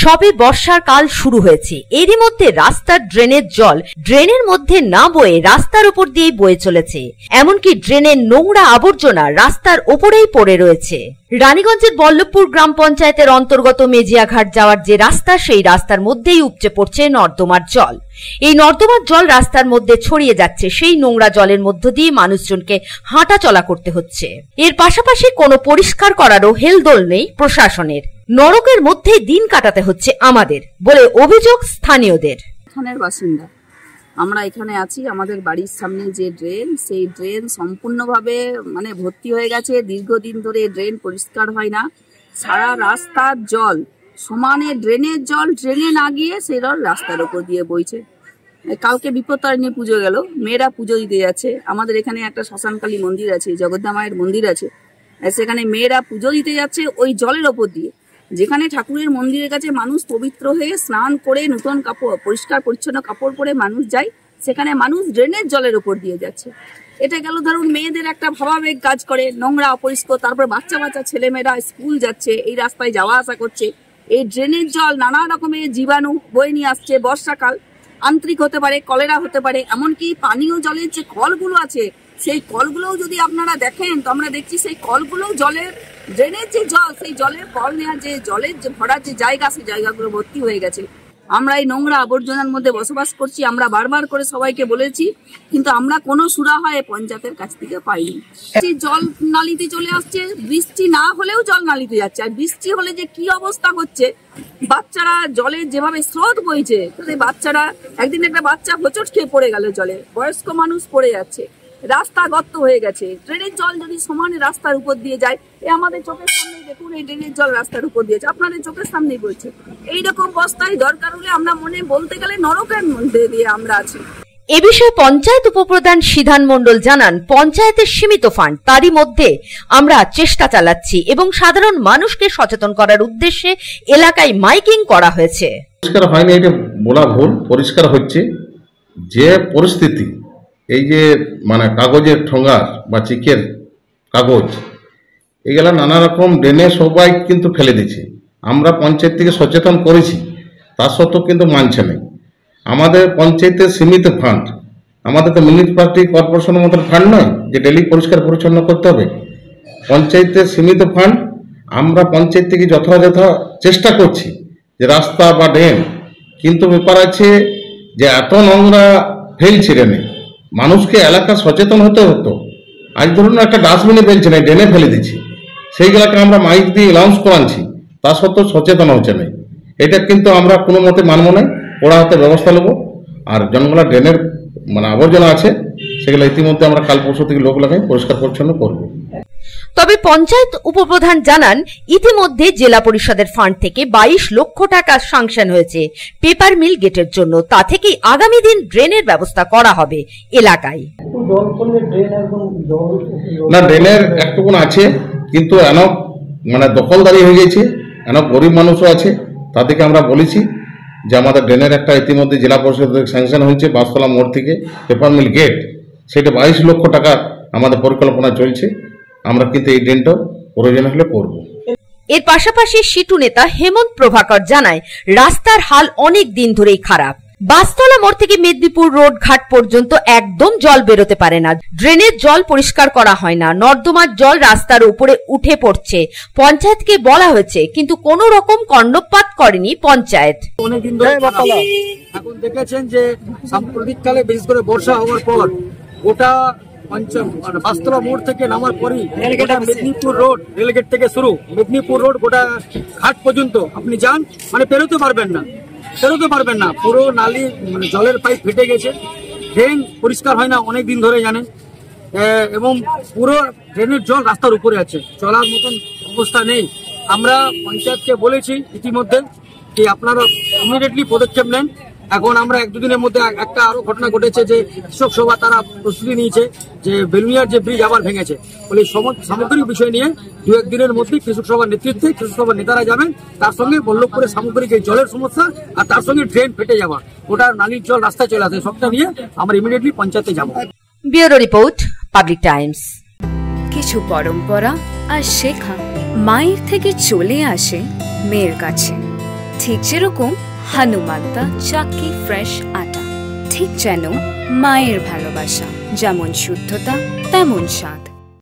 সবে বর্ষার কাল শুরু হয়েছে, এরই মধ্যে রাস্তার ড্রেনের জল ড্রেনের মধ্যে না বয়ে রাস্তার উপর দিয়েই বয়ে চলেছে। এমনকি ড্রেনের নোংরা আবর্জনা রাস্তার ওপরেই পড়ে রয়েছে। রানীগঞ্জের বল্লভপুর গ্রাম পঞ্চায়েতের অন্তর্গত মেজিয়াঘাট যাওয়ার যে রাস্তা, সেই রাস্তার মধ্যেই উপচে পড়ছে নর্দমার জল। এই নর্দমার জল রাস্তার মধ্যে ছড়িয়ে যাচ্ছে, সেই নোংরা জলের মধ্য দিয়ে মানুষজনকে হাঁটা চলা করতে হচ্ছে। এর পাশাপাশি কোনো পরিষ্কার করারও হেলদোল নেই প্রশাসনের। নরকের মধ্যে দিন কাটাতে হচ্ছে আমাদের বলে অভিযোগ স্থানীয়দের। এখানের বাসিন্দা আমরা এখানে আছি, আমাদের বাড়ির সামনে যে ড্রেন, সেই ড্রেন সম্পূর্ণভাবে ভর্তি হয়ে গেছে। দীর্ঘদিন ধরে ড্রেন পরিষ্কার হয় না। সারা রাস্তার জল সমানে, ড্রেনের জল ড্রেনে না গিয়ে সেই জল রাস্তার উপর দিয়ে বইছে। কালকে বিপত্তারিণী পুজো গেল, মেয়েরা পুজো দিতে যাচ্ছে। আমাদের এখানে একটা শ্মশানকালী মন্দির আছে, জগদ্দা মায়ের মন্দির আছে, সেখানে মেয়েরা পুজো দিতে যাচ্ছে ওই জলের ওপর দিয়ে। যেখানে ঠাকুরের মন্দিরের কাছে মানুষ পবিত্র হয়ে স্নান করে নতুন কাপড়, পরিষ্কার পরিচ্ছন্ন কাপড় পরে মানুষ যায়, সেখানে মানুষ ড্রেনের জলের ওপর দিয়ে যাচ্ছে। এটা গেল ধরুন মেয়েদের একটা ভাবাবেগ কাজ করে, নোংরা অপরিষ্কার। তারপর বাচ্চা বাচ্চা ছেলেমেয়েরা স্কুল যাচ্ছে, এই রাস্তায় যাওয়া আসা করছে। এই ড্রেনের জল নানা রকমের জীবাণু বয়ে নিয়ে আসছে। বর্ষাকাল, আন্তরিক হতে পারে, কলেরা হতে পারে। এমনকি পানীয় জলের যে কলগুলো আছে, সেই কলগুলোও যদি আপনারা দেখেন, তো আমরা দেখছি সেই কলগুলো জলের, ড্রেনের যে জল, সেই জলের কল নেওয়ার যে জলের যে ভরার যে জায়গা, সেই জায়গাগুলো ভর্তি হয়ে গেছে। আমরা এই নোংরা আবর্জনার মধ্যে বসবাস করছি। আমরা বারবার করে সবাইকে বলেছি, কিন্তু আমরা কোনো সুরাহা পঞ্চায়েতের কাছ থেকে পাইনি। জল নালিতে চলে আসছে, বৃষ্টি না হলেও জল নালিতে যাচ্ছে। আর বৃষ্টি হলে যে কি অবস্থা হচ্ছে, বাচ্চারা জলের যেভাবে স্রোত বইছে, বাচ্চারা, একদিন একটা বাচ্চা হোঁচট খেয়ে পড়ে গেল জলে, বয়স্ক মানুষ পড়ে যাচ্ছে। রাস্তা গর্ত হয়ে গেছে। ড্রেনের জল যদি সমানে রাস্তার উপর দিয়ে যায়, আমাদের চোখের সামনে দেখুন, এই ড্রেনের জল রাস্তার উপর দিয়েছে, আপনাদের চোখের সামনেই বলছে। এইরকম অবস্থায় দরকার হলে আমরা বলতে গেলে নরকের মধ্যে দিয়ে আমরা আছি। এ বিষয়ে পঞ্চায়েত উপপ্রধান সিদ্ধান মণ্ডল জানান, পঞ্চায়েতের সীমিত ফান্ড, তারই মধ্যে আমরা চেষ্টা চালাচ্ছি এবং সাধারণ মানুষকে সচেতন করার উদ্দেশ্যে এলাকায় মাইকিং করা হয়েছে। পরিষ্কার হয়নি এটা বলা ভুল, পরিষ্কার হচ্ছে। যে পরিস্থিতি, এই যে কাগজের ঠোঙার বা চিকের কাগজ, এগুলা নানা রকম ড্রেনে সবাই কিন্তু ফেলে দিচ্ছে। আমরা পঞ্চায়েত থেকে সচেতন করেছি, তা সত্ত্বেও কিন্তু মানছে না। আমাদের পঞ্চায়েতের সীমিত ফান্ড, আমাদের তো মিউনিসিপালিটি কর্পোরেশনের মতো ফান্ড নয় যে ডেলি পরিষ্কার পরিচ্ছন্ন করতে হবে। পঞ্চায়েতের সীমিত ফান্ড, আমরা পঞ্চায়েত থেকে যথাযথ চেষ্টা করছি যে রাস্তা বা ড্রেন, কিন্তু ব্যাপার আছে যে এত নোংরা ফেলছে ড্রেনে, মানুষকে এলাকা সচেতন হতে হতো। আজ ধরুন একটা ডাস্টবিনে ফেলছে না, ড্রেনে ফেলে দিচ্ছি, সেইগুলাকে আমরা মাইক দিয়ে অ্যানাউন্স করাচ্ছি, তা সত্ত্বেও সচেতন হচ্ছে না। এটা কিন্তু আমরা কোনো মতে মানব না, ওরা হাতে ব্যবস্থা নেব। আর জনগুলা ড্রেনের আবর্জনা আছে, সেগুলো ইতিমধ্যে আমরা কাল পরশু থেকে লোক লাগাই পরিষ্কার পরিচ্ছন্ন করবো। তবে পঞ্চায়েত উপপ্রধান জানান, ইতিমধ্যে জেলা পরিষদের ফান্ড থেকে 22 লক্ষ টাকা স্যাংশন হয়েছে পেপার মিল গেটের জন্য। তা থেকেই আগামী দিন ড্রেনের ব্যবস্থা করা হবে এলাকায়। না, ড্রেনের একটুকুন আছে, কিন্তু দখলদারি হয়ে গেছে, গরিব মানুষও আছে। তাদেরকে আমরা বলেছি যে আমাদের ড্রেনের একটা ইতিমধ্যে জেলা পরিষদের স্যাংশন হয়েছে বাসতলা মোড় থেকে পেপার মিল গেট, সেটা 22 লক্ষ টাকা আমাদের পরিকল্পনা চলছে। আমরা কিন্তু এই ড্রেনটাও প্রয়োজন হলে করব। এর পাশাপাশি সিটু নেতা হেমন্ত প্রভাকর জানায়, রাস্তার হাল অনেক দিন ধরেই খারাপ। বাসতলা মোড় থেকে মেদিনীপুর রোড ঘাট পর্যন্ত একদম জল বেরোতে পারে না। ড্রেনের জল পরিষ্কার করা হয় না, নর্দমার জল রাস্তার উপরে উঠে পড়ছে। পঞ্চায়েতকে বলা হয়েছে, কিন্তু কোনো রকম কর্ণপাত করেনি পঞ্চায়েত। অনেকদিন ধরে এখন দেখেছেন যে সাম্প্রতিককালে বিশেষ করে বর্ষা হওয়ার পর গোটা বাসতলা মোড় থেকে নামার পরই মেদিনীপুর রোড, রেলগেট থেকে শুরু মেদিনীপুর রোড গোটা ঘাট পর্যন্ত আপনি যান, পেরোতে পারবেন না। পুরো নালি জলের পাইপ ফেটে গেছে। ড্রেন পরিষ্কার হয় না অনেকদিন ধরে জানেন, এবং পুরো ড্রেনের জল রাস্তার উপরে আছে, চলার মতন অবস্থা নেই। আমরা পঞ্চায়েতকে বলেছি ইতিমধ্যে যে আপনারা ইমিডিয়েটলি পদক্ষেপ নেন। এখন আমরা 1-2 দিনের মধ্যে একটা আরো ঘটনা ঘটেছে যে কৃষক সভা তারা প্রস্তুতি নিয়েছে যে বেলুনিয়ার যে ব্রিজ আবার ভেঙেছে বলে সামগ্রিক বিষয় নিয়ে 2-1 দিনের মধ্যে কৃষক সভার নেতৃত্বে কৃষক সভার নেতারা যাবেন, তার সঙ্গে বল্লভপুরের সামগ্রিক এই জলের সমস্যা আর তার সঙ্গে ড্রেন ফেটে যাওয়া, ওটা নালীর জল রাস্তায় চলে আসে, সবটা নিয়ে আমরা ইমিডিয়েটলি পঞ্চায়েতে যাব। Bureau report, Public Times. কিছু পরম্পরা আর শেখা মায়ের থেকে চলে আসে মেয়ের কাছে। ঠিক যেরকম হনুমান্তা চাক্কি ফ্রেশ আটা, ঠিক যেন মায়ের ভালোবাসা, যেমন শুদ্ধতা তেমন স্বাদ।